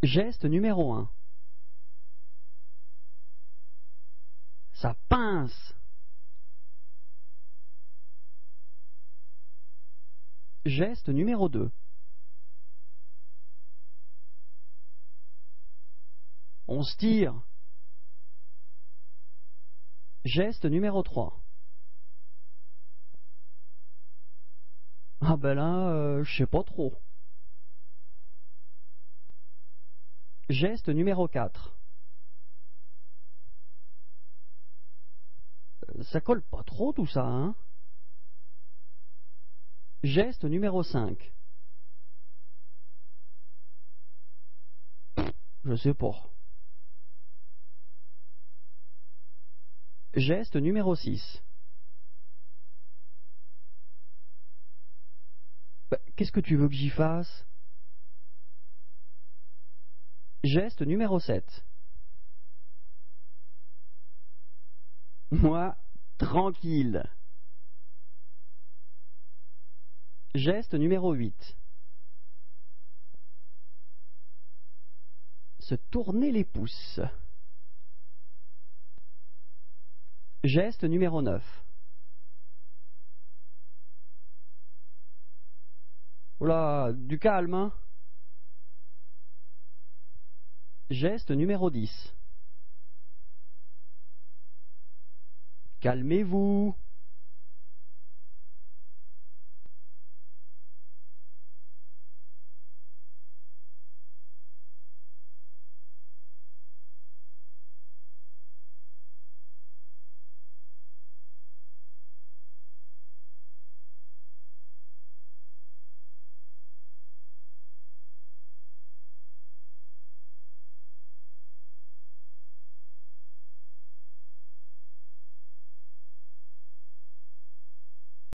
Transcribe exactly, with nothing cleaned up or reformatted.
Geste numéro un. Ça pince. Geste numéro deux. On se tire. Geste numéro trois. Ah ben là, euh, je sais pas trop. Geste numéro quatre. Euh, Ça colle pas trop tout ça, hein? Geste numéro cinq. Je sais pas. Geste numéro six. Bah, qu'est-ce que tu veux que j'y fasse? Geste numéro sept. Moi, tranquille. Geste numéro huit. Se tourner les pouces. Geste numéro neuf. Oula, du calme, hein? Geste numéro dix. Calmez-vous.